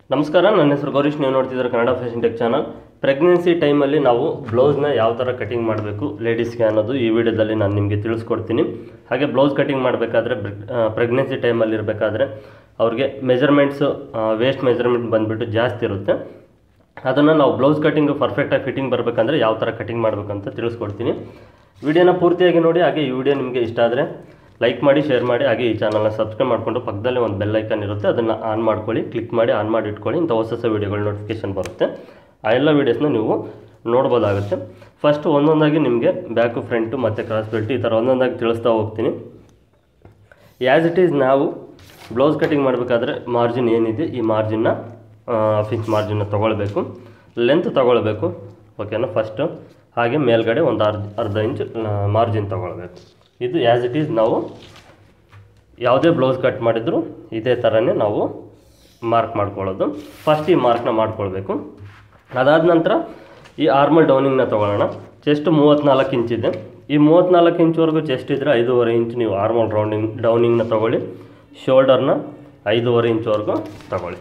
ನಮಸ್ಕಾರ, ನನ್ನ ಹೆಸರು ಗೌರೀಶ್. ನೀವು ನೋಡ್ತಿದ್ದೀರಾ Kannada fashion tech channel. Pregnancy ಟೈಮಲ್ಲಿ ನಾವು ಬ್ಲೌಸ್ನ ಯಾವ ಥರ ಕಟಿಂಗ್ ಮಾಡಬೇಕು ಲೇಡೀಸ್ಗೆ ಅನ್ನೋದು ಈ ವಿಡಿಯೋದಲ್ಲಿ ನಾನು ನಿಮಗೆ ತಿಳಿಸ್ಕೊಡ್ತೀನಿ. ಹಾಗೆ ಬ್ಲೌಸ್ ಕಟಿಂಗ್ ಮಾಡಬೇಕಾದ್ರೆ ಪ್ರೆಗ್ನೆನ್ಸಿ ಟೈಮಲ್ಲಿ ಇರಬೇಕಾದ್ರೆ ಅವ್ರಿಗೆ ಮೆಜರ್ಮೆಂಟ್ಸು ವೇಸ್ಟ್ ಮೆಜರ್ಮೆಂಟ್ ಬಂದುಬಿಟ್ಟು ಜಾಸ್ತಿ ಇರುತ್ತೆ. ಅದನ್ನು ನಾವು ಬ್ಲೌಸ್ ಕಟಿಂಗು ಪರ್ಫೆಕ್ಟಾಗಿ ಫಿಟ್ಟಿಂಗ್ ಬರಬೇಕಂದ್ರೆ ಯಾವ ಥರ ಕಟಿಂಗ್ ಮಾಡಬೇಕಂತ ತಿಳಿಸ್ಕೊಡ್ತೀನಿ. ವಿಡಿಯೋನ ಪೂರ್ತಿಯಾಗಿ ನೋಡಿ. ಹಾಗೆ ಈ ವಿಡಿಯೋ ನಿಮಗೆ ಇಷ್ಟ ಆದರೆ ಲೈಕ್ ಮಾಡಿ, ಶೇರ್ ಮಾಡಿ. ಹಾಗೆ ಈ ಚಾನಲ್ನ ಸಬ್ಸ್ಕ್ರೈಬ್ ಮಾಡಿಕೊಂಡು ಪಕ್ಕದಲ್ಲೇ ಒಂದು ಬೆಲ್ ಐಕನ್ ಇರುತ್ತೆ, ಅದನ್ನು ಆನ್ ಮಾಡ್ಕೊಳ್ಳಿ. ಕ್ಲಿಕ್ ಮಾಡಿ ಆನ್ ಮಾಡಿ ಇಟ್ಕೊಳ್ಳಿ. ಇಂಥ ಹೊಸ ವೀಡಿಯೋಗಳ ನೋಟಿಫಿಕೇಷನ್ ಬರುತ್ತೆ. ಆ ಎಲ್ಲ ವೀಡಿಯೋಸ್ನ ನೀವು ನೋಡ್ಬೋದಾಗುತ್ತೆ. ಫಸ್ಟು ಒಂದೊಂದಾಗಿ ನಿಮಗೆ ಬ್ಯಾಕು, ಫ್ರಂಟು ಮತ್ತು ಕ್ರಾಸ್ ಬೆಲ್ಟ್ ಈ ಥರ ಒಂದೊಂದಾಗಿ ತಿಳಿಸ್ತಾ ಹೋಗ್ತೀನಿ. ಆ್ಯಸ್ ಇಟ್ ಈಸ್ ನಾವು ಬ್ಲೌಸ್ ಕಟಿಂಗ್ ಮಾಡಬೇಕಾದ್ರೆ ಮಾರ್ಜಿನ್ ಏನಿದೆ ಈ ಮಾರ್ಜಿನ್ನ ಫಿಕ್ಸ್ ಮಾರ್ಜಿನ್ನ ತೊಗೊಳ್ಬೇಕು, ಲೆಂತ್ ತೊಗೊಳ್ಬೇಕು. ಓಕೆನಾ? ಫಸ್ಟು ಹಾಗೆ ಮೇಲ್ಗಡೆ ಒಂದು ಅರ್ಧ ಇಂಚ್ ಮಾರ್ಜಿನ್ ತೊಗೊಳ್ಬೇಕು. ಇದು ಆ್ಯಸ್ ಇಟ್ ಈಸ್ ನಾವು ಯಾವುದೇ ಬ್ಲೌಸ್ ಕಟ್ ಮಾಡಿದರೂ ಇದೇ ಥರನೇ ನಾವು ಮಾರ್ಕ್ ಮಾಡ್ಕೊಳ್ಳೋದು. ಫಸ್ಟ್ ಈ ಮಾರ್ಕ್ನ ಮಾಡ್ಕೊಳ್ಬೇಕು. ಅದಾದ ನಂತರ ಈ ಆರ್ಮಲ್ ಡೌನಿಂಗ್ನ ತೊಗೊಳ್ಳೋಣ. ಚೆಸ್ಟ್ 34 ಇಂಚಿದೆ. ಈ 34 ಇಂಚ್ವರೆಗೂ ಚೆಸ್ಟ್ ಇದ್ದರೆ 5.5 ಇಂಚ್ ನೀವು ಆರ್ಮಲ್ ಡೌನಿಂಗ್ನ ತೊಗೊಳ್ಳಿ. ಶೋಲ್ಡರ್ನ 5.5 ಇಂಚ್ವರೆಗೂ ತೊಗೊಳ್ಳಿ.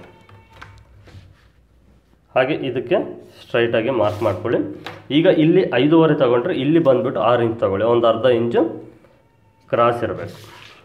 ಹಾಗೆ ಇದಕ್ಕೆ ಸ್ಟ್ರೈಟಾಗಿ ಮಾರ್ಕ್ ಮಾಡ್ಕೊಳ್ಳಿ. ಈಗ ಇಲ್ಲಿ 5.5 ತೊಗೊಂಡ್ರೆ ಇಲ್ಲಿ ಬಂದುಬಿಟ್ಟು 6 ಇಂಚ್ ತೊಗೊಳ್ಳಿ. ಒಂದು ಅರ್ಧ ಇಂಚು ಕ್ರಾಸ್ ಇರಬೇಕು.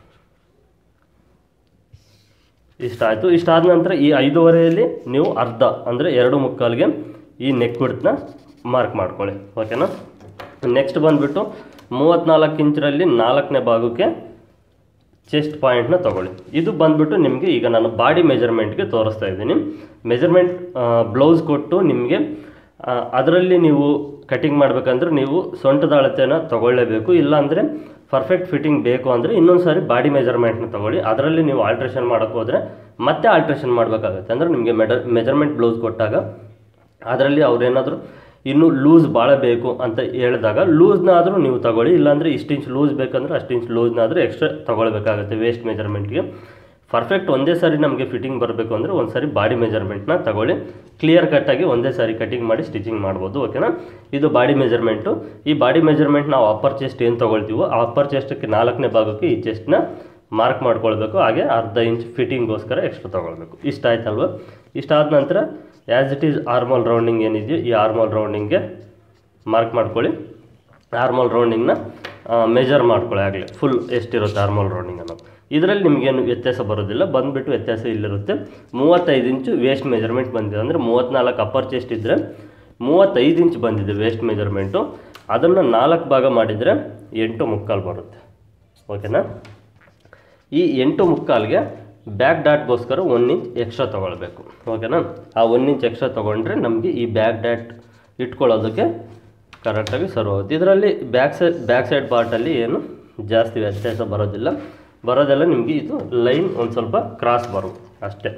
ಇಷ್ಟಾಯಿತು. ಇಷ್ಟಾದ ನಂತರ ಈ 5.5ಯಲ್ಲಿ ನೀವು ಅರ್ಧ ಅಂದರೆ 2.25ಗೆ ಈ ನೆಕ್ ವಿಡ್ತ್ನ ಮಾರ್ಕ್ ಮಾಡ್ಕೊಳ್ಳಿ. ಓಕೆನಾ? ನೆಕ್ಸ್ಟ್ ಬಂದುಬಿಟ್ಟು 34 ಇಂಚರಲ್ಲಿ 4ನೇ ಭಾಗಕ್ಕೆ ಚೆಸ್ಟ್ ಪಾಯಿಂಟ್ನ ತೊಗೊಳ್ಳಿ. ಇದು ಬಂದುಬಿಟ್ಟು ನಿಮಗೆ ಈಗ ನಾನು ಬಾಡಿ ಮೆಜರ್ಮೆಂಟ್ಗೆ ತೋರಿಸ್ತಾ ಇದ್ದೀನಿ. ಮೆಜರ್ಮೆಂಟ್ ಬ್ಲೌಸ್ ಕೊಟ್ಟು ನಿಮಗೆ ಅದರಲ್ಲಿ ನೀವು ಕಟಿಂಗ್ ಮಾಡಬೇಕಂದ್ರೆ ನೀವು ಸೊಂಟದ ಅಳತೆನ ತೊಗೊಳ್ಳೇಬೇಕು. ಇಲ್ಲಾಂದರೆ ಪರ್ಫೆಕ್ಟ್ ಫಿಟ್ಟಿಂಗ್ ಬೇಕು ಅಂದರೆ ಇನ್ನೊಂದು ಸಾರಿ ಬಾಡಿ ಮೆಜರ್ಮೆಂಟ್ನ ತೊಗೊಳ್ಳಿ. ಅದರಲ್ಲಿ ನೀವು ಆಲ್ಟ್ರೇಷನ್ ಮಾಡೋಕ್ಕೆ ಹೋದರೆ ಮತ್ತೆ ಆಲ್ಟ್ರೇಷನ್ ಮಾಡಬೇಕಾಗುತ್ತೆ. ಅಂದರೆ ನಿಮಗೆ ಮೆಜರ್ಮೆಂಟ್ ಬ್ಲೌಸ್ ಕೊಟ್ಟಾಗ ಅದರಲ್ಲಿ ಅವ್ರೇನಾದರೂ ಇನ್ನೂ ಲೂಸ್ ಭಾಳ ಬೇಕು ಅಂತ ಹೇಳಿದಾಗ ಲೂಸ್ನಾದರೂ ನೀವು ತೊಗೊಳ್ಳಿ. ಇಲ್ಲಾಂದರೆ ಇಷ್ಟು ಇಂಚ್ ಲೂಸ್ ಬೇಕಂದ್ರೆ ಅಷ್ಟು ಇಂಚ್ ಲೂಸ್ನಾದರೂ ಎಕ್ಸ್ಟ್ರಾ ತೊಗೊಳ್ಬೇಕಾಗುತ್ತೆ ವೇಸ್ಟ್ ಮೆಜರ್ಮೆಂಟ್ಗೆ. ಪರ್ಫೆಕ್ಟ್ ಒಂದೇ ಸಾರಿ ನಮಗೆ ಫಿಟ್ಟಿಂಗ್ ಬರಬೇಕು ಅಂದರೆ ಒಂದು ಸಾರಿ ಬಾಡಿ ಮೆಜರ್ಮೆಂಟ್ನ ತೊಗೊಳ್ಳಿ. ಕ್ಲಿಯರ್ ಕಟ್ಟಾಗಿ ಒಂದೇ ಸಾರಿ ಕಟಿಂಗ್ ಮಾಡಿ ಸ್ಟಿಚಿಂಗ್ ಮಾಡ್ಬೋದು. ಓಕೆನಾ? ಇದು ಬಾಡಿ ಮೆಜರ್ಮೆಂಟು. ಈ ಬಾಡಿ ಮೆಜರ್ಮೆಂಟ್ ನಾವು ಅಪ್ಪರ್ ಚೆಸ್ಟ್ ಏನು ತೊಗೊಳ್ತೀವೋ ಆ ಅಪ್ಪರ್ ಚೆಸ್ಟಕ್ಕೆ 4ನೇ ಭಾಗಕ್ಕೆ ಈ ಚೆಸ್ಟ್ನ ಮಾರ್ಕ್ ಮಾಡ್ಕೊಳ್ಬೇಕು. ಹಾಗೆ ಅರ್ಧ ಇಂಚ್ ಫಿಟ್ಟಿಂಗ್ಗೋಸ್ಕರ ಎಕ್ಸ್ಟ್ರಾ ತೊಗೊಳ್ಬೇಕು. ಇಷ್ಟ ಆಯ್ತಲ್ವ? ಇಷ್ಟಾದ ನಂತರ as it is armhole rounding ಏನಿದೆಯೋ ಈ ಆರ್ಮಲ್ ರೌಂಡಿಂಗ್ಗೆ ಮಾರ್ಕ್ ಮಾಡ್ಕೊಳ್ಳಿ. ಆರ್ಮಲ್ ರೌಂಡಿಂಗ್ನ ಮೆಜರ್ ಮಾಡ್ಕೊಳ್ಳಿ. ಆಗಲಿ ಫುಲ್ ಎಷ್ಟಿರುತ್ತೆ ಆರ್ಮಲ್ ರೌಂಡಿಂಗ್ ಅನ್ನೋದು. ಇದರಲ್ಲಿ ನಿಮಗೇನು ವ್ಯತ್ಯಾಸ ಬರೋದಿಲ್ಲ. ಬಂದುಬಿಟ್ಟು ವ್ಯತ್ಯಾಸ ಇಲ್ಲಿರುತ್ತೆ. 35 ಇಂಚು ವೇಸ್ಟ್ ಮೆಜರ್ಮೆಂಟ್ ಬಂದಿದೆ. ಅಂದರೆ 34 ಅಪ್ಪರ್ ಚೆಸ್ಟ್ ಇದ್ದರೆ 35 ಇಂಚ್ ಬಂದಿದೆ ವೇಸ್ಟ್ ಮೆಜರ್ಮೆಂಟು. ಅದನ್ನು 4 ಭಾಗ ಮಾಡಿದರೆ 8.25 ಬರುತ್ತೆ. ಓಕೆನಾ? ಈ 8.25ಗೆ ಬ್ಯಾಕ್ ಡಾಟ್ಗೋಸ್ಕರ 1 ಇಂಚ್ ಎಕ್ಸ್ಟ್ರಾ ತೊಗೊಳ್ಬೇಕು. ಓಕೆನಾ? ಆ 1 ಇಂಚ್ ಎಕ್ಸ್ಟ್ರಾ ತೊಗೊಂಡ್ರೆ ನಮಗೆ ಈ ಬ್ಯಾಕ್ ಡಾಟ್ ಇಟ್ಕೊಳ್ಳೋದಕ್ಕೆ ಕರೆಕ್ಟಾಗಿ ಸರ್ವ್ ಆಗುತ್ತೆ. ಇದರಲ್ಲಿ ಬ್ಯಾಕ್ ಸೈಡ್ ಪಾರ್ಟಲ್ಲಿ ಏನು ಜಾಸ್ತಿ ವ್ಯತ್ಯಾಸ ಬರೋದೆಲ್ಲ ನಿಮಗೆ ಇದು ಲೈನ್ ಒಂದು ಸ್ವಲ್ಪ ಕ್ರಾಸ್ ಬರುತ್ತೆ ಅಷ್ಟೇ.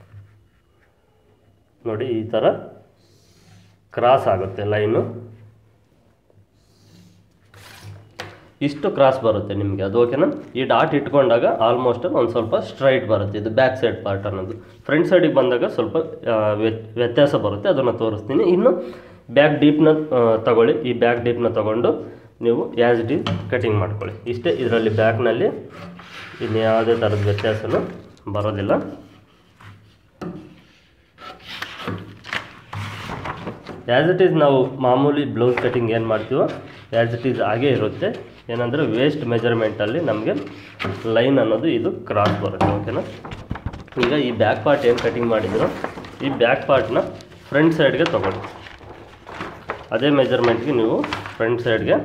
ನೋಡಿ ಈ ಥರ ಕ್ರಾಸ್ ಆಗುತ್ತೆ ಲೈನು. ಇಷ್ಟು ಕ್ರಾಸ್ ಬರುತ್ತೆ ನಿಮಗೆ ಅದು. ಓಕೆನಾ? ಈ ಡಾಟ್ ಇಟ್ಕೊಂಡಾಗ ಆಲ್ಮೋಸ್ಟ್ ಒಂದು ಸ್ವಲ್ಪ ಸ್ಟ್ರೈಟ್ ಬರುತ್ತೆ ಇದು ಬ್ಯಾಕ್ ಸೈಡ್ ಪಾರ್ಟ್ ಅನ್ನೋದು. ಫ್ರಂಟ್ ಸೈಡಿಗೆ ಬಂದಾಗ ಸ್ವಲ್ಪ ವ್ಯತ್ಯಾಸ ಬರುತ್ತೆ, ಅದನ್ನು ತೋರಿಸ್ತೀನಿ. ಇನ್ನು ಬ್ಯಾಕ್ ಡೀಪ್ನ ತಗೊಳ್ಳಿ. ಈ ಬ್ಯಾಕ್ ಡೀಪ್ನ ತೊಗೊಂಡು ನೀವು ಆ್ಯಸ್ ಇಟ್ ಈಸ್ ಕಟಿಂಗ್ ಮಾಡ್ಕೊಳ್ಳಿ. ಇಷ್ಟೇ. ಇದರಲ್ಲಿ ಬ್ಯಾಕ್ನಲ್ಲಿ ಇನ್ನು ಯಾವುದೇ ಥರದ ವ್ಯತ್ಯಾಸನೂ ಬರೋದಿಲ್ಲ. ಆ್ಯಸ್ ಇಟ್ ಈಸ್ ನಾವು ಮಾಮೂಲಿ ಬ್ಲೌಸ್ ಕಟಿಂಗ್ ಏನು ಮಾಡ್ತೀವೋ ಆ್ಯಸ್ ಇಟ್ ಈಸ್ ಹಾಗೇ ಇರುತ್ತೆ. ಏನಂದರೆ ವೇಸ್ಟ್ ಮೆಜರ್ಮೆಂಟಲ್ಲಿ ನಮಗೆ ಲೈನ್ ಅನ್ನೋದು ಇದು ಕ್ರಾಸ್ ಬರುತ್ತೆ. ಓಕೆನಾ? ಈಗ ಈ ಬ್ಯಾಕ್ ಪಾರ್ಟ್ ಏನು ಕಟಿಂಗ್ ಮಾಡಿದ್ರು ಈ ಬ್ಯಾಕ್ ಪಾರ್ಟ್ನ ಫ್ರಂಟ್ ಸೈಡ್ಗೆ ತೊಗೊಳ್ಳಿ. ಅದೇ ಮೆಜರ್ಮೆಂಟ್ಗೆ ನೀವು ಫ್ರಂಟ್ ಸೈಡ್ಗೆ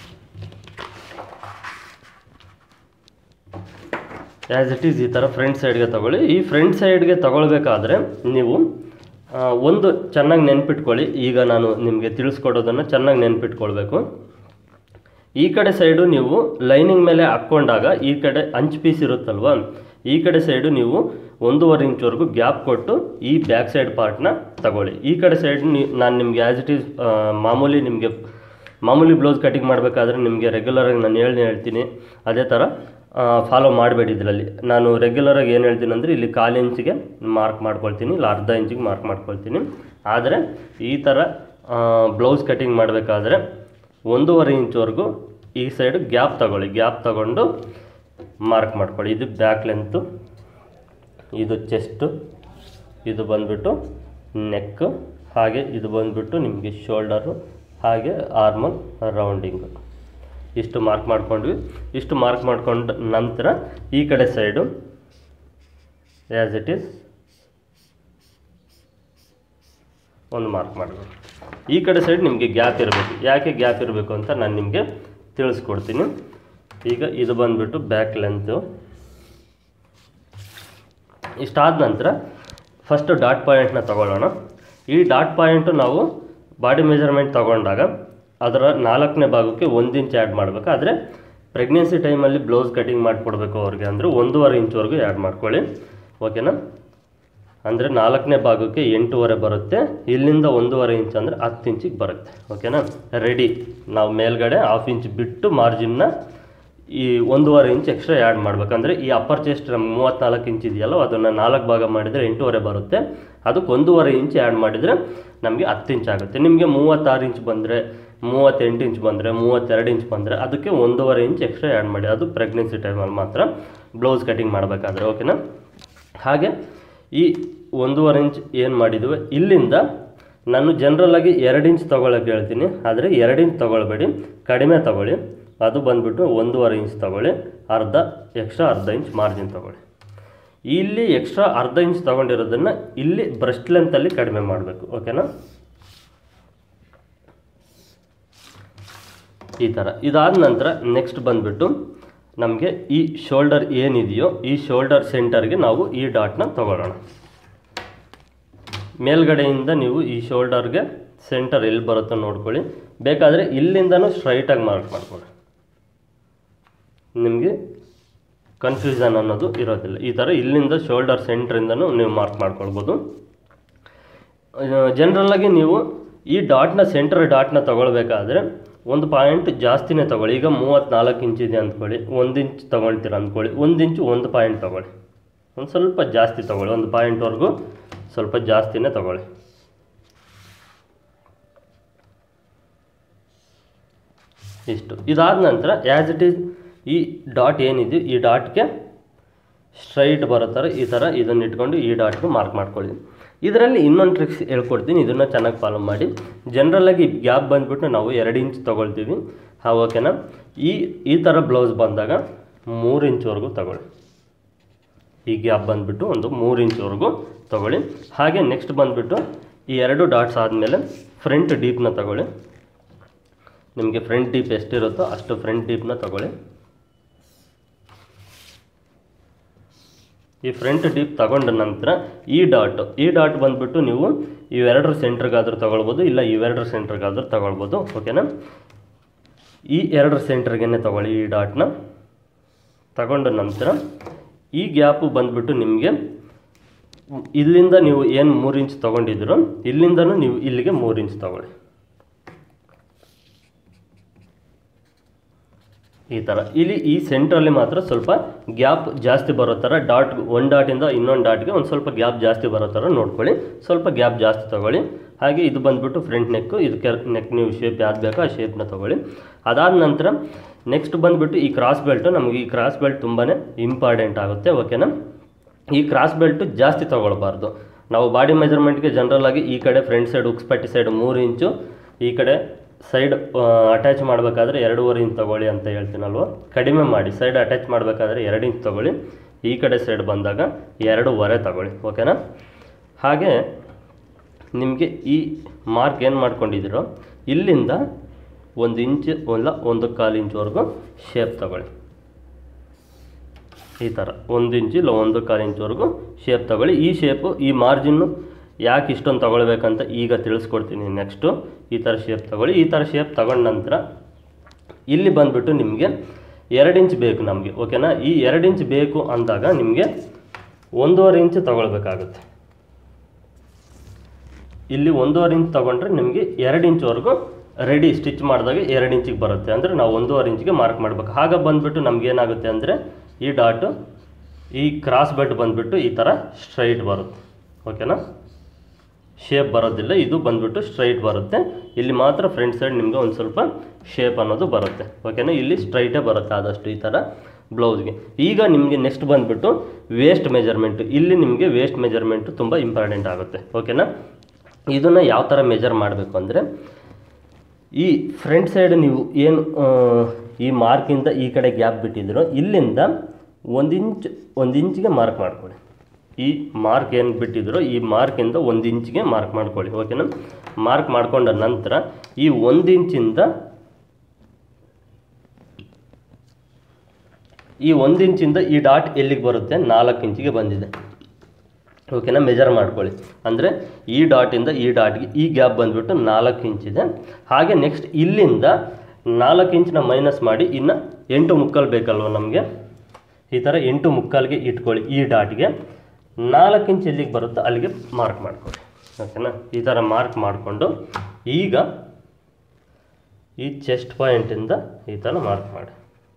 ಆ್ಯಸ್ ಇಟ್ ಈಸ್ ಈ ಥರ ಫ್ರಂಟ್ ಸೈಡ್ಗೆ ತೊಗೊಳ್ಳಿ. ಈ ಫ್ರಂಟ್ ಸೈಡ್ಗೆ ತೊಗೊಳ್ಬೇಕಾದ್ರೆ ನೀವು ಒಂದು ಚೆನ್ನಾಗಿ ನೆನ್ಪಿಟ್ಕೊಳ್ಳಿ. ಈಗ ನಾನು ನಿಮಗೆ ತಿಳಿಸ್ಕೊಡೋದನ್ನು ಚೆನ್ನಾಗಿ ನೆನ್ಪಿಟ್ಕೊಳ್ಬೇಕು. ಈ ಕಡೆ ಸೈಡು ನೀವು ಲೈನಿಂಗ್ ಮೇಲೆ ಹಾಕ್ಕೊಂಡಾಗ ಈ ಕಡೆ ಅಂಚು ಪೀಸ್ ಇರುತ್ತಲ್ವ, ಈ ಕಡೆ ಸೈಡು ನೀವು 1.5 ಇಂಚ್ವರೆಗೂ ಗ್ಯಾಪ್ ಕೊಟ್ಟು ಈ ಬ್ಯಾಕ್ ಸೈಡ್ ಪಾರ್ಟ್ನ ತಗೊಳ್ಳಿ. ಈ ಕಡೆ ಸೈಡ್ ನಾನು ನಿಮಗೆ ಆ್ಯಸ್ ಇಟ್ ಈಸ್ ಮಾಮೂಲಿ ಬ್ಲೌಸ್ ಕಟಿಂಗ್ ಮಾಡಬೇಕಾದ್ರೆ ನಿಮಗೆ ರೆಗ್ಯುಲರಾಗಿ ನಾನು ಹೇಳ್ತೀನಿ ಅದೇ ಥರ ಫಾಲೋ ಮಾಡಬೇಡಿ. ಇದರಲ್ಲಿ ನಾನು ರೆಗ್ಯುಲರಾಗಿ ಏನು ಹೇಳ್ತೀನಿ ಅಂದರೆ ಇಲ್ಲಿ 1/4 ಇಂಚಿಗೆ ಮಾರ್ಕ್ ಮಾಡ್ಕೊಳ್ತೀನಿ, ಇಲ್ಲ ಅರ್ಧ ಇಂಚಿಗೆ ಮಾರ್ಕ್ ಮಾಡ್ಕೊಳ್ತೀನಿ. ಆದರೆ ಈ ಥರ ಬ್ಲೌಸ್ ಕಟಿಂಗ್ ಮಾಡಬೇಕಾದ್ರೆ 1.5 ಇಂಚ್ವರೆಗೂ ಈ ಸೈಡು ಗ್ಯಾಪ್ ತಗೊಳ್ಳಿ. ಗ್ಯಾಪ್ ತಗೊಂಡು ಮಾರ್ಕ್ ಮಾಡ್ಕೊಳ್ಳಿ. ಇದು ಬ್ಯಾಕ್ ಲೆಂತು, ಇದು ಚೆಸ್ಟು, ಇದು ಬಂದುಬಿಟ್ಟು ನೆಕ್, ಹಾಗೆ ಇದು ಬಂದುಬಿಟ್ಟು ನಿಮಗೆ ಶೋಲ್ಡರು, ಹಾಗೆ ಆರ್ಮಲ್ ರೌಂಡಿಂಗು. ಇಷ್ಟು ಮಾರ್ಕ್ ಮಾಡ್ಕೊಂಡ್ವಿ. ಇಷ್ಟು ಮಾರ್ಕ್ ಮಾಡ್ಕೊಂಡ ನಂತರ ಈ ಕಡೆ ಸೈಡು ಆ್ಯಸ್ ಇಟ್ ಈಸ್ ಒಂದು ಮಾರ್ಕ್ ಮಾಡಬೇಕು. ಈ ಕಡೆ ಸೈಡ್ ನಿಮಗೆ ಗ್ಯಾಪ್ ಇರಬೇಕು. ಯಾಕೆ ಗ್ಯಾಪ್ ಇರಬೇಕು ಅಂತ ನಾನು ನಿಮಗೆ ತಿಳಿಸ್ಕೊಡ್ತೀನಿ. ಈಗ ಇದು ಬಂದುಬಿಟ್ಟು ಬ್ಯಾಕ್ ಲೆಂತು. ಇಷ್ಟಾದ ನಂತರ ಫಸ್ಟು ಡಾಟ್ ಪಾಯಿಂಟ್ನ ತಗೊಳ್ಳೋಣ. ಈ ಡಾಟ್ ಪಾಯಿಂಟು ನಾವು ಬಾಡಿ ಮೆಜರ್ಮೆಂಟ್ ತಗೊಂಡಾಗ ಅದರ 4ನೇ ಭಾಗಕ್ಕೆ 1 ಇಂಚ್ ಆ್ಯಡ್ ಮಾಡಬೇಕು. ಆದರೆ ಪ್ರೆಗ್ನೆನ್ಸಿ ಟೈಮಲ್ಲಿ ಬ್ಲೌಸ್ ಕಟಿಂಗ್ ಮಾಡಿಕೊಡ್ಬೇಕು ಅವ್ರಿಗೆ ಅಂದರೆ 1.5 ಇಂಚ್ವರೆಗೂ ಆ್ಯಡ್ ಮಾಡ್ಕೊಳ್ಳಿ. ಓಕೆನಾ? ಅಂದರೆ 4ನೇ ಭಾಗಕ್ಕೆ 8.5 ಬರುತ್ತೆ. ಇಲ್ಲಿಂದ 1.5 ಇಂಚ್ ಅಂದರೆ 10 ಇಂಚಿಗೆ ಬರುತ್ತೆ. ಓಕೆನಾ? ರೆಡಿ. ನಾವು ಮೇಲ್ಗಡೆ 1/2 ಇಂಚ್ ಬಿಟ್ಟು ಮಾರ್ಜಿನ್ನ ಈ 1.5 ಇಂಚ್ ಎಕ್ಸ್ಟ್ರಾ ಆ್ಯಡ್ ಮಾಡಬೇಕಂದ್ರೆ ಈ ಅಪ್ಪರ್ ಚೆಸ್ಟ್ ನಮ್ಗೆ 34 ಇಂಚ್ ಇದೆಯಲ್ಲ, ಅದನ್ನು 4 ಭಾಗ ಮಾಡಿದರೆ 8.5 ಬರುತ್ತೆ. ಅದಕ್ಕೆ 1.5 ಇಂಚ್ ಆ್ಯಡ್ ಮಾಡಿದರೆ ನಮಗೆ 10 ಇಂಚ್ ಆಗುತ್ತೆ. ನಿಮಗೆ 36 ಇಂಚ್ ಬಂದರೆ, 38 ಇಂಚ್ ಬಂದರೆ, 32 ಇಂಚ್ ಬಂದರೆ ಅದಕ್ಕೆ 1.5 ಇಂಚ್ ಎಕ್ಸ್ಟ್ರಾ ಆ್ಯಡ್ ಮಾಡಿ. ಅದು ಪ್ರೆಗ್ನೆನ್ಸಿ ಟೈಮಲ್ಲಿ ಮಾತ್ರ ಬ್ಲೌಸ್ ಕಟಿಂಗ್ ಮಾಡಬೇಕಾದ್ರೆ. ಓಕೆನಾ? ಹಾಗೆ ಈ 1.5 ಇಂಚ್ ಏನು ಮಾಡಿದ್ವಿ, ಇಲ್ಲಿಂದ ನಾನು ಜನರಲಾಗಿ 2 ಇಂಚ್ ತೊಗೊಳಕ್ಕೆ ಹೇಳ್ತೀನಿ. ಆದರೆ 2 ಇಂಚ್ ತೊಗೊಳ್ಬೇಡಿ, ಕಡಿಮೆ ತೊಗೊಳ್ಳಿ. ಅದು ಬಂದುಬಿಟ್ಟು 1.5 ಇಂಚ್ ತೊಗೊಳ್ಳಿ. ಎಕ್ಸ್ಟ್ರಾ ಅರ್ಧ ಇಂಚ್ ಮಾರ್ಜಿನ್ ತೊಗೊಳ್ಳಿ. ಇಲ್ಲಿ ಎಕ್ಸ್ಟ್ರಾ ಅರ್ಧ ಇಂಚ್ ತೊಗೊಂಡಿರೋದನ್ನು ಇಲ್ಲಿ ಬ್ರೆಸ್ಟ್ ಲೆಂತಲ್ಲಿ ಕಡಿಮೆ ಮಾಡಬೇಕು. ಓಕೆನಾ? ಈ ಥರ. ಇದಾದ ನಂತರ ನೆಕ್ಸ್ಟ್ ಬಂದುಬಿಟ್ಟು ನಮಗೆ ಈ ಶೋಲ್ಡರ್ ಏನಿದೆಯೋ ಈ ಶೋಲ್ಡರ್ ಸೆಂಟರ್ಗೆ ನಾವು ಈ ಡಾಟ್ನ ತೊಗೊಳ್ಳೋಣ. ಮೇಲ್ಗಡೆಯಿಂದ ನೀವು ಈ ಶೋಲ್ಡರ್ಗೆ ಸೆಂಟರ್ ಎಲ್ಲಿ ಬರುತ್ತೋ ನೋಡ್ಕೊಳ್ಳಿ. ಬೇಕಾದರೆ ಇಲ್ಲಿಂದನೂ ಸ್ಟ್ರೈಟಾಗಿ ಮಾರ್ಕ್ ಮಾಡ್ಕೊಳ್ಳಿ. ನಿಮಗೆ ಕನ್ಫ್ಯೂಷನ್ ಅನ್ನೋದು ಇರೋದಿಲ್ಲ. ಈ ಥರ ಇಲ್ಲಿಂದ ಶೋಲ್ಡರ್ ಸೆಂಟ್ರಿಂದನೂ ನೀವು ಮಾರ್ಕ್ ಮಾಡ್ಕೊಳ್ಬೋದು. ಜನರಲ್ಲಾಗಿ ನೀವು ಈ ಡಾಟ್ನ ಸೆಂಟರ್ ಡಾಟ್ನ ತೊಗೊಳ್ಬೇಕಾದ್ರೆ ಒಂದು ಪಾಯಿಂಟ್ ಜಾಸ್ತಿನೇ ತೊಗೊಳ್ಳಿ. ಈಗ 34 ಇಂಚ್ ಇದೆ ಅಂದ್ಕೊಳ್ಳಿ, 1 ಇಂಚ್ ತೊಗೊಳ್ತೀರ ಅಂದ್ಕೊಳ್ಳಿ, 1 ಇಂಚು 1 ಪಾಯಿಂಟ್ ತೊಗೊಳ್ಳಿ. ಒಂದು ಸ್ವಲ್ಪ ಜಾಸ್ತಿ ತೊಗೊಳ್ಳಿ, 1 ಪಾಯಿಂಟ್ವರೆಗೂ ಸ್ವಲ್ಪ ಜಾಸ್ತಿನೇ ತೊಗೊಳ್ಳಿ. ಇಷ್ಟು. ಇದಾದ ನಂತರ ಆ್ಯಸ್ ಇಟ್ ಈಸ್ ಈ ಡಾಟ್ ಏನಿದೆ ಈ ಡಾಟ್ಗೆ ಸ್ಟ್ರೈಟ್ ಬರೋ ಥರ ಈ ಥರ ಇದನ್ನು ಇಟ್ಕೊಂಡು ಈ ಡಾಟ್ಗೆ ಮಾರ್ಕ್ ಮಾಡ್ಕೊಳ್ಳಿ. ಇದರಲ್ಲಿ ಇನ್ನೊಂದು ಟ್ರಿಕ್ಸ್ ಹೇಳ್ಕೊಡ್ತೀನಿ, ಇದನ್ನು ಚೆನ್ನಾಗಿ ಫಾಲೋ ಮಾಡಿ. ಜನರಲಾಗಿ ಗ್ಯಾಪ್ ಬಂದುಬಿಟ್ಟು ನಾವು 2 ಇಂಚ್ ತೊಗೊಳ್ತೀವಿ. ಓಕೆನಾ? ಈ ಥರ ಬ್ಲೌಸ್ ಬಂದಾಗ 3 ಇಂಚ್ವರೆಗೂ ತೊಗೊಳ್ಳಿ. ಈ ಗ್ಯಾಪ್ ಬಂದುಬಿಟ್ಟು ಒಂದು 3 ಇಂಚ್ವರೆಗೂ ತೊಗೊಳ್ಳಿ. ಹಾಗೆ ನೆಕ್ಸ್ಟ್ ಬಂದುಬಿಟ್ಟು ಈ 2 ಡಾಟ್ಸ್ ಆದಮೇಲೆ ಫ್ರಂಟ್ ಡೀಪ್ನ ತೊಗೊಳ್ಳಿ. ನಿಮಗೆ ಫ್ರಂಟ್ ಡೀಪ್ ಎಷ್ಟಿರುತ್ತೋ ಅಷ್ಟು ಫ್ರಂಟ್ ಡೀಪ್ನ ತೊಗೊಳ್ಳಿ. ಈ ಫ್ರಂಟ್ ಡೀಪ್ ತಗೊಂಡ ನಂತರ ಈ ಡಾಟ್ ಬಂದುಬಿಟ್ಟು ನೀವು ಇವೆರಡರ ಸೆಂಟ್ರಿಗಾದರೂ ತೊಗೊಳ್ಬೋದು, ಇಲ್ಲ ಇವೆರಡರ ಸೆಂಟ್ರಿಗಾದರೂ ತೊಗೊಳ್ಬೋದು. ಓಕೆನಾ? ಈ 2 ಸೆಂಟ್ರಿಗೇ ತೊಗೊಳ್ಳಿ. ಈ ಡಾಟ್ನ ತಗೊಂಡ ನಂತರ ಈ ಗ್ಯಾಪು ಬಂದುಬಿಟ್ಟು ನಿಮಗೆ ಇಲ್ಲಿಂದ ನೀವು ಏನು 3 ಇಂಚ್ ತೊಗೊಂಡಿದ್ದೀರೋ ಇಲ್ಲಿಂದನೂ ನೀವು ಇಲ್ಲಿಗೆ 3 ಇಂಚ್ ತೊಗೊಳ್ಳಿ. ಈ ಥರ. ಇಲ್ಲಿ ಈ ಸೆಂಟ್ರಲ್ಲಿ ಮಾತ್ರ ಸ್ವಲ್ಪ ಗ್ಯಾಪ್ ಜಾಸ್ತಿ ಬರೋ ಥರ ಒಂದು ಡಾಟಿಂದ ಇನ್ನೊಂದು ಡಾಟ್ಗೆ ಒಂದು ಸ್ವಲ್ಪ ಗ್ಯಾಪ್ ಜಾಸ್ತಿ ಬರೋ ಥರ ನೋಡ್ಕೊಳ್ಳಿ. ಸ್ವಲ್ಪ ಗ್ಯಾಪ್ ಜಾಸ್ತಿ ತೊಗೊಳ್ಳಿ. ಹಾಗೆ ಇದು ಬಂದುಬಿಟ್ಟು ಫ್ರಂಟ್ ನೆಕ್ಕು, ಇದಕ್ಕೆ ನೆಕ್ ನೀವು ಶೇಪ್ ಯಾವ್ದು ಬೇಕೋ ಆ ಶೇಪ್ನ ತೊಗೊಳ್ಳಿ. ಅದಾದ ನಂತರ ನೆಕ್ಸ್ಟ್ ಬಂದುಬಿಟ್ಟು ಈ ಕ್ರಾಸ್ ಬೆಲ್ಟು. ನಮಗೆ ಈ ಕ್ರಾಸ್ ಬೆಲ್ಟ್ ತುಂಬಾ ಇಂಪಾರ್ಟೆಂಟ್ ಆಗುತ್ತೆ. ಓಕೆನಾ? ಈ ಕ್ರಾಸ್ ಬೆಲ್ಟು ಜಾಸ್ತಿ ತೊಗೊಳ್ಬಾರ್ದು. ನಾವು ಬಾಡಿ ಮೆಜರ್ಮೆಂಟ್ಗೆ ಜನರಲಾಗಿ ಈ ಕಡೆ ಫ್ರಂಟ್ ಸೈಡ್ ಉಕ್ಸ್ಪಟ್ಟಿ ಸೈಡ್ 3 ಇಂಚು, ಈ ಕಡೆ ಸೈಡ್ ಅಟ್ಯಾಚ್ ಮಾಡಬೇಕಾದ್ರೆ 2.5 ಇಂಚ್ ತೊಗೊಳ್ಳಿ ಅಂತ ಹೇಳ್ತೀನಲ್ವ. ಕಡಿಮೆ ಮಾಡಿ. ಸೈಡ್ ಅಟ್ಯಾಚ್ ಮಾಡಬೇಕಾದ್ರೆ 2 ಇಂಚ್ ತೊಗೊಳ್ಳಿ. ಈ ಕಡೆ ಸೈಡ್ ಬಂದಾಗ 2.5 ತೊಗೊಳ್ಳಿ. ಓಕೆನಾ? ಹಾಗೆ ನಿಮಗೆ ಈ ಮಾರ್ಕ್ ಏನು ಮಾಡ್ಕೊಂಡಿದ್ದೀರೋ ಇಲ್ಲಿಂದ 1 ಇಂಚ್ ಇಲ್ಲ 1.25 ಇಂಚ್ವರೆಗೂ ಶೇಪ್ ತೊಗೊಳ್ಳಿ. ಈ ಥರ 1 ಇಂಚ್ ಇಲ್ಲ 1.25 ಇಂಚ್ವರೆಗೂ ಶೇಪ್ ತೊಗೊಳ್ಳಿ. ಈ ಶೇಪು ಈ ಮಾರ್ಜಿನ್ನು ಯಾಕೆ ಇಷ್ಟೊಂದು ತೊಗೊಳ್ಬೇಕಂತ ಈಗ ತಿಳಿಸ್ಕೊಡ್ತೀನಿ. ನೆಕ್ಸ್ಟು ಈ ಥರ ಶೇಪ್ ತೊಗೊಳ್ಳಿ. ಈ ಥರ ಶೇಪ್ ತಗೊಂಡ ನಂತರ ಇಲ್ಲಿ ಬಂದುಬಿಟ್ಟು ನಿಮಗೆ 2 ಇಂಚ್ ಬೇಕು ನಮಗೆ. ಓಕೆನಾ? ಈ 2 ಇಂಚ್ ಬೇಕು ಅಂದಾಗ ನಿಮಗೆ 1.5 ಇಂಚ್ ತೊಗೊಳ್ಬೇಕಾಗುತ್ತೆ. ಇಲ್ಲಿ 1.5 ಇಂಚ್ ತೊಗೊಂಡ್ರೆ ನಿಮಗೆ 2 ಇಂಚ್ವರೆಗೂ ರೆಡಿ ಸ್ಟಿಚ್ ಮಾಡಿದಾಗ 2 ಇಂಚಿಗೆ ಬರುತ್ತೆ. ಅಂದರೆ ನಾವು 1.5 ಇಂಚಿಗೆ ಮಾರ್ಕ್ ಮಾಡಬೇಕು. ಆಗ ಬಂದುಬಿಟ್ಟು ನಮಗೇನಾಗುತ್ತೆ ಅಂದರೆ ಈ ಡಾಟು ಈ ಕ್ರಾಸ್ ಬೆಲ್ಟ್ ಬಂದುಬಿಟ್ಟು ಈ ಥರ ಸ್ಟ್ರೈಟ್ ಬರುತ್ತೆ. ಓಕೆನಾ? ಶೇಪ್ ಬರೋದಿಲ್ಲ. ಇದು ಬಂದುಬಿಟ್ಟು ಸ್ಟ್ರೈಟ್ ಬರುತ್ತೆ. ಇಲ್ಲಿ ಮಾತ್ರ ಫ್ರಂಟ್ ಸೈಡ್ ನಿಮಗೆ ಒಂದು ಸ್ವಲ್ಪ ಶೇಪ್ ಅನ್ನೋದು ಬರುತ್ತೆ. ಓಕೆನಾ? ಇಲ್ಲಿ ಸ್ಟ್ರೈಟೇ ಬರುತ್ತೆ ಆದಷ್ಟು ಈ ಥರ. ಬ್ಲೌಸ್ಗೆ. ಈಗ ನಿಮಗೆ ನೆಕ್ಸ್ಟ್ ಬಂದುಬಿಟ್ಟು ವೇಸ್ಟ್ ಮೆಜರ್ಮೆಂಟು. ಇಲ್ಲಿ ನಿಮಗೆ ವೇಸ್ಟ್ ಮೆಜರ್ಮೆಂಟು ತುಂಬ ಇಂಪಾರ್ಟೆಂಟ್ ಆಗುತ್ತೆ, ಓಕೆನಾ. ಇದನ್ನು ಯಾವ ಥರ ಮೆಜರ್ ಮಾಡಬೇಕು ಅಂದರೆ, ಈ ಫ್ರಂಟ್ ಸೈಡ್ ನೀವು ಏನು ಈ ಮಾರ್ಕಿಂದ ಈ ಕಡೆ ಗ್ಯಾಪ್ ಬಿಟ್ಟಿದ್ದೀರೋ ಇಲ್ಲಿಂದ 1 ಇಂಚ್ಗೆ ಮಾರ್ಕ್ ಮಾಡ್ಕೊಳ್ಳಿ. ಈ ಮಾರ್ಕ್ ಏನು ಬಿಟ್ಟಿದ್ದೀರೋ ಈ ಮಾರ್ಕಿಂದ 1 ಇಂಚ್ಗೆ ಮಾರ್ಕ್ ಮಾಡ್ಕೊಳ್ಳಿ, ಓಕೆನಾ. ಮಾರ್ಕ್ ಮಾಡ್ಕೊಂಡ ನಂತರ ಈ 1 ಇಂಚಿಂದ ಈ ಡಾಟ್ ಎಲ್ಲಿಗೆ ಬರುತ್ತೆ, 4 ಇಂಚಿಗೆ ಬಂದಿದೆ, ಓಕೆನಾ. ಮೆಜರ್ ಮಾಡ್ಕೊಳ್ಳಿ. ಅಂದರೆ ಈ ಡಾಟಿಂದ ಈ ಡಾಟ್ಗೆ ಈ ಗ್ಯಾಪ್ ಬಂದುಬಿಟ್ಟು 4 ಇಂಚಿದೆ. ಹಾಗೆ ನೆಕ್ಸ್ಟ್ ಇಲ್ಲಿಂದ 4 ಇಂಚನ್ನ ಮೈನಸ್ ಮಾಡಿ ಇನ್ನು 8 ಮುಕ್ಕಾಲು ಬೇಕಲ್ವ ನಮಗೆ. ಈ ಥರ 8 ಮುಕ್ಕಾಲಿಗೆ ಇಟ್ಕೊಳ್ಳಿ. ಈ ಡಾಟ್ಗೆ 4 ಇಂಚ್ ಎಲ್ಲಿಗೆ ಬರುತ್ತೋ ಅಲ್ಲಿಗೆ ಮಾರ್ಕ್ ಮಾಡ್ಕೊಳ್ಳಿ, ಓಕೆನಾ. ಈ ಥರ ಮಾರ್ಕ್ ಮಾಡಿಕೊಂಡು ಈಗ ಈ ಚೆಸ್ಟ್ ಪಾಯಿಂಟಿಂದ ಈ ಥರ ಮಾರ್ಕ್ ಮಾಡಿ,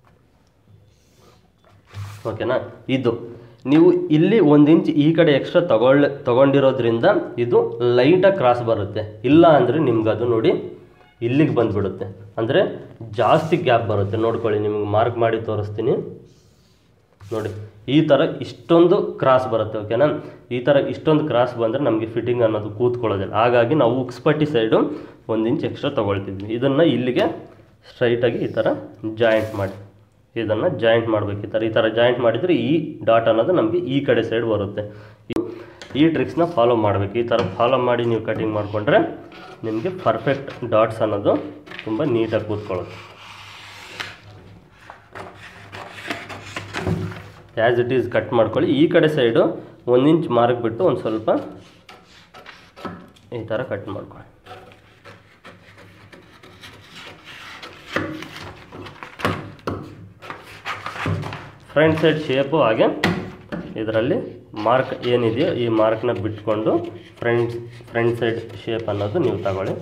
ಓಕೆನಾ. ಇದು ನೀವು ಇಲ್ಲಿ 1 ಇಂಚ್ ಈ ಕಡೆ ಎಕ್ಸ್ಟ್ರಾ ತಗೊಂಡಿರೋದ್ರಿಂದ ಇದು ಲೈಟಾಗಿ ಕ್ರಾಸ್ ಬರುತ್ತೆ. ಇಲ್ಲ ಅಂದರೆ ನಿಮ್ಗದು ನೋಡಿ ಇಲ್ಲಿಗೆ ಬಂದುಬಿಡುತ್ತೆ, ಅಂದರೆ ಜಾಸ್ತಿ ಗ್ಯಾಪ್ ಬರುತ್ತೆ. ನೋಡ್ಕೊಳ್ಳಿ, ನಿಮಗೆ ಮಾರ್ಕ್ ಮಾಡಿ ತೋರಿಸ್ತೀನಿ ನೋಡಿ. ಈ ಥರ ಇಷ್ಟೊಂದು ಕ್ರಾಸ್ ಬರುತ್ತೆ, ಓಕೆನಾ. ಈ ಥರ ಇಷ್ಟೊಂದು ಕ್ರಾಸ್ ಬಂದರೆ ನಮಗೆ ಫಿಟ್ಟಿಂಗ್ ಅನ್ನೋದು ಕೂತ್ಕೊಳ್ಳೋದಿಲ್ಲ. ಹಾಗಾಗಿ ನಾವು ಉಕ್ಸ್ಪಟ್ಟಿ ಸೈಡು 1 ಇಂಚ್ ಎಕ್ಸ್ಟ್ರಾ ತೊಗೊಳ್ತಿದ್ವಿ. ಇದನ್ನು ಇಲ್ಲಿಗೆ ಸ್ಟ್ರೈಟಾಗಿ ಈ ಥರ ಜಾಯಿಂಟ್ ಮಾಡಿ, ಇದನ್ನು ಜಾಯಿಂಟ್ ಮಾಡಬೇಕು. ಈ ಥರ ಜಾಯಿಂಟ್ ಮಾಡಿದರೆ ಈ ಡಾಟ್ ಅನ್ನೋದು ನಮಗೆ ಈ ಕಡೆ ಸೈಡ್ ಬರುತ್ತೆ. ಈ ಟ್ರಿಕ್ಸ್ನ ಫಾಲೋ ಮಾಡಬೇಕು. ಈ ಥರ ಫಾಲೋ ಮಾಡಿ ನೀವು ಕಟಿಂಗ್ ಮಾಡಿಕೊಂಡ್ರೆ ನಿಮಗೆ ಪರ್ಫೆಕ್ಟ್ ಡಾಟ್ಸ್ ಅನ್ನೋದು ತುಂಬ ನೀಟಾಗಿ ಕೂತ್ಕೊಳ್ಳುತ್ತೆ. ಆ್ಯಸ್ ಇಟ್ ಈಸ್ ಕಟ್ ಮಾಡ್ಕೊಳ್ಳಿ. ಈ ಕಡೆ ಸೈಡು 1 ಇಂಚ್ ಮಾರ್ಕ್ ಬಿಟ್ಟು ಒಂದು ಸ್ವಲ್ಪ ಈ ಥರ ಕಟ್ ಮಾಡ್ಕೊಳ್ಳಿ. ಫ್ರಂಟ್ ಸೈಡ್ ಶೇಪು ಹಾಗೆ ಇದರಲ್ಲಿ ಮಾರ್ಕ್ ಏನಿದೆಯೋ ಈ ಮಾರ್ಕ್ನ ಬಿಟ್ಕೊಂಡು ಫ್ರಂಟ್ ಸೈಡ್ ಶೇಪ್ ಅನ್ನೋದು ನೀವು ತಗೊಳ್ಳಿ.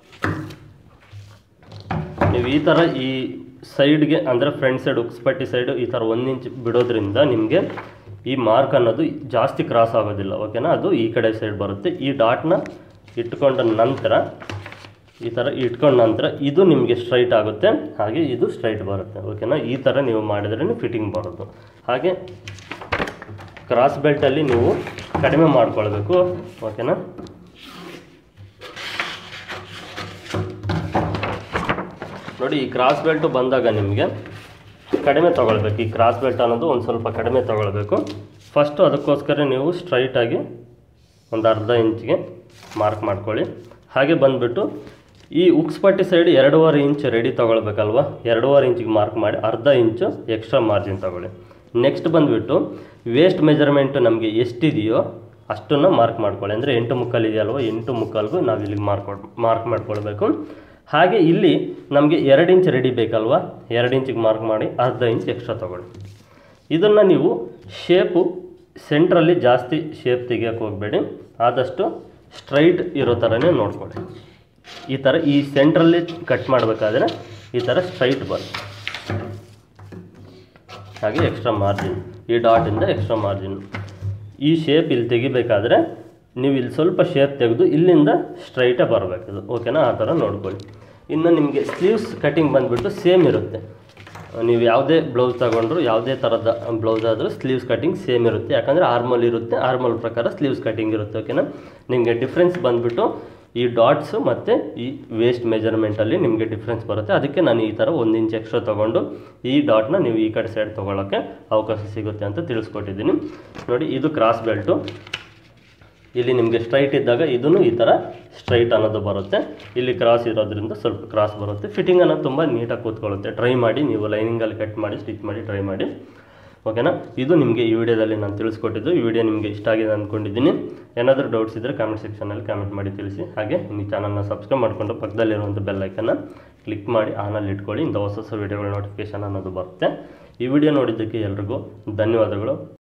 ನೀವು ಈ ಥರ ಈ ಸೈಡ್ಗೆ ಅಂದರೆ ಫ್ರಂಟ್ ಸೈಡ್ ಉಕ್ಸ್ಪಟ್ಟಿ ಸೈಡು ಈ ಥರ 1 ಇಂಚ್ ಬಿಡೋದ್ರಿಂದ ನಿಮಗೆ ಈ ಮಾರ್ಕ್ ಅನ್ನೋದು ಜಾಸ್ತಿ ಕ್ರಾಸ್ ಆಗೋದಿಲ್ಲ, ಓಕೆನಾ. ಅದು ಈ ಕಡೆ ಸೈಡ್ ಬರುತ್ತೆ. ಈ ಡಾಟ್ನ ಇಟ್ಕೊಂಡ ನಂತರ ಈ ಥರ ಇಟ್ಕೊಂಡ ನಂತರ ಇದು ನಿಮಗೆ ಸ್ಟ್ರೈಟ್ ಆಗುತ್ತೆ, ಹಾಗೆ ಇದು ಸ್ಟ್ರೈಟ್ ಬರುತ್ತೆ, ಓಕೆನಾ. ಈ ಥರ ನೀವು ಮಾಡಿದ್ರೇ ಫಿಟ್ಟಿಂಗ್ ಬರೋದು. ಹಾಗೆ ಕ್ರಾಸ್ ಬೆಲ್ಟಲ್ಲಿ ನೀವು ಕಡಿಮೆ ಮಾಡ್ಕೊಳ್ಬೇಕು, ಓಕೆನಾ. ನೋಡಿ, ಈ ಕ್ರಾಸ್ ಬೆಲ್ಟು ಬಂದಾಗ ನಿಮಗೆ ಕಡಿಮೆ ತೊಗೊಳ್ಬೇಕು. ಈ ಕ್ರಾಸ್ ಬೆಲ್ಟ್ ಅನ್ನೋದು ಒಂದು ಸ್ವಲ್ಪ ಕಡಿಮೆ ತೊಗೊಳ್ಬೇಕು. ಫಸ್ಟು ಅದಕ್ಕೋಸ್ಕರ ನೀವು ಸ್ಟ್ರೈಟಾಗಿ ಒಂದು ಅರ್ಧ ಇಂಚಿಗೆ ಮಾರ್ಕ್ ಮಾಡ್ಕೊಳ್ಳಿ. ಹಾಗೆ ಬಂದುಬಿಟ್ಟು ಈ ಉಕ್ಸ್ಪಟ್ಟಿ ಸೈಡ್ 2.5 ಇಂಚ್ ರೆಡಿ ತೊಗೊಳ್ಬೇಕಲ್ವ. 2.5 ಇಂಚಿಗೆ ಮಾರ್ಕ್ ಮಾಡಿ ಅರ್ಧ ಇಂಚು ಎಕ್ಸ್ಟ್ರಾ ಮಾರ್ಜಿನ್ ತೊಗೊಳ್ಳಿ. ನೆಕ್ಸ್ಟ್ ಬಂದುಬಿಟ್ಟು ವೇಸ್ಟ್ ಮೆಜರ್ಮೆಂಟು ನಮಗೆ ಎಷ್ಟಿದೆಯೋ ಅಷ್ಟನ್ನು ಮಾರ್ಕ್ ಮಾಡ್ಕೊಳ್ಳಿ. ಅಂದರೆ 8 ಮುಕ್ಕಾಲು ಇದೆಯಲ್ವ, 8 ಮುಕ್ಕಾಲ್ಗೂ ನಾವು ಇಲ್ಲಿಗೆ ಮಾರ್ಕ್ ಮಾಡ್ಕೊಳ್ಬೇಕು. ಹಾಗೆ ಇಲ್ಲಿ ನಮಗೆ 2 ಇಂಚ್ ರೆಡಿ ಬೇಕಲ್ವ, 2 ಇಂಚಿಗೆ ಮಾರ್ಕ್ ಮಾಡಿ ಅರ್ಧ ಇಂಚ್ ಎಕ್ಸ್ಟ್ರಾ ತೊಗೊಳ್ಳಿ. ಇದನ್ನು ನೀವು ಶೇಪು ಸೆಂಟ್ರಲ್ಲಿ ಜಾಸ್ತಿ ಶೇಪ್ ತೆಗಿಯೋಕ್ಕೆ ಹೋಗಬೇಡಿ, ಆದಷ್ಟು ಸ್ಟ್ರೈಟ್ ಇರೋ ಥರನೇ ನೋಡ್ಕೊಳ್ಳಿ. ಈ ಥರ ಈ ಸೆಂಟ್ರಲ್ಲಿ ಕಟ್ ಮಾಡಬೇಕಾದ್ರೆ ಈ ಥರ ಸ್ಟ್ರೈಟ್ ಬರುತ್ತೆ. ಹಾಗೆ ಎಕ್ಸ್ಟ್ರಾ ಮಾರ್ಜಿನ್, ಈ ಡಾಟಿಂದ ಎಕ್ಸ್ಟ್ರಾ ಮಾರ್ಜಿನ್. ಈ ಶೇಪ್ ಇಲ್ಲಿ ತೆಗಿಬೇಕಾದ್ರೆ ನೀವು ಇಲ್ಲಿ ಸ್ವಲ್ಪ ಶೇಪ್ ತೆಗೆದು ಇಲ್ಲಿಂದ ಸ್ಟ್ರೈಟೇ ಬರಬೇಕದು, ಓಕೆನಾ. ಆ ಥರ ನೋಡ್ಕೊಳ್ಳಿ. ಇನ್ನು ನಿಮಗೆ ಸ್ಲೀವ್ಸ್ ಕಟಿಂಗ್ ಬಂದುಬಿಟ್ಟು ಸೇಮ್ ಇರುತ್ತೆ. ನೀವು ಯಾವುದೇ ಬ್ಲೌಸ್ ತಗೊಂಡ್ರು, ಯಾವುದೇ ಥರದ ಬ್ಲೌಸ್ ಆದರೂ ಸ್ಲೀವ್ಸ್ ಕಟಿಂಗ್ ಸೇಮ್ ಇರುತ್ತೆ. ಯಾಕಂದರೆ ಆರ್ಮಲ್ ಇರುತ್ತೆ, ಆರ್ಮಲ್ ಪ್ರಕಾರ ಸ್ಲೀವ್ಸ್ ಕಟಿಂಗ್ ಇರುತ್ತೆ, ಓಕೆನಾ. ನಿಮಗೆ ಡಿಫ್ರೆನ್ಸ್ ಬಂದುಬಿಟ್ಟು ಈ ಡಾಟ್ಸು ಮತ್ತು ಈ ವೇಸ್ಟ್ ಮೆಜರ್ಮೆಂಟಲ್ಲಿ ನಿಮಗೆ ಡಿಫ್ರೆನ್ಸ್ ಬರುತ್ತೆ. ಅದಕ್ಕೆ ನಾನು ಈ ಥರ 1 ಇಂಚ್ ಎಕ್ಸ್ಟ್ರಾ ತೊಗೊಂಡು ಈ ಡಾಟ್ನ ನೀವು ಈ ಕಡೆ ಸೈಡ್ ತೊಗೊಳ್ಳೋಕ್ಕೆ ಅವಕಾಶ ಸಿಗುತ್ತೆ ಅಂತ ತಿಳಿಸ್ಕೊಟ್ಟಿದ್ದೀನಿ. ನೋಡಿ, ಇದು ಕ್ರಾಸ್ ಬೆಲ್ಟು. ಇಲ್ಲಿ ನಿಮಗೆ ಸ್ಟ್ರೈಟ್ ಇದ್ದಾಗ ಇದೂ ಈ ಥರ ಸ್ಟ್ರೈಟ್ ಅನ್ನೋದು ಬರುತ್ತೆ. ಇಲ್ಲಿ ಕ್ರಾಸ್ ಇರೋದ್ರಿಂದ ಸ್ವಲ್ಪ ಕ್ರಾಸ್ ಬರುತ್ತೆ. ಫಿಟ್ಟಿಂಗ್ ಅನ್ನೋದು ತುಂಬ ನೀಟಾಗಿ ಕೂತ್ಕೊಳ್ಳುತ್ತೆ. ಟ್ರೈ ಮಾಡಿ, ನೀವು ಲೈನಿಂಗಲ್ಲಿ ಕಟ್ ಮಾಡಿ ಸ್ಟಿಚ್ ಮಾಡಿ ಟ್ರೈ ಮಾಡಿ, ಓಕೆನಾ. ಇದು ನಿಮಗೆ ಈ ವಿಡಿಯೋದಲ್ಲಿ ನಾನು ತಿಳಿಸ್ಕೊಟ್ಟಿದ್ದು. ಈ ವಿಡಿಯೋ ನಿಮಗೆ ಇಷ್ಟ ಆಗಿದೆ ಅಂದ್ಕೊಂಡಿದ್ದೀನಿ. ಏನಾದರೂ ಡೌಟ್ಸ್ ಇದ್ದರೆ ಕಾಮೆಂಟ್ ಸೆಕ್ಷನಲ್ಲಿ ಕಾಮೆಂಟ್ ಮಾಡಿ ತಿಳಿಸಿ. ಹಾಗೆ ಈ ಚಾನಲ್ನ ಸಬ್ಸ್ಕ್ರೈಬ್ ಮಾಡಿಕೊಂಡು ಪಕ್ಕದಲ್ಲಿರುವಂಥ ಬೆಲ್ ಐಕನ್ನ ಕ್ಲಿಕ್ ಮಾಡಿ ಆನಲ್ಲಿ ಇಟ್ಕೊಳ್ಳಿ. ಇಂಥ ಹೊಸ ವಿಡಿಯೋಗಳ ನೋಟಿಫಿಕೇಷನ್ ಅನ್ನೋದು ಬರುತ್ತೆ. ಈ ವಿಡಿಯೋ ನೋಡಿದ್ದಕ್ಕೆ ಎಲ್ರಿಗೂ ಧನ್ಯವಾದಗಳು.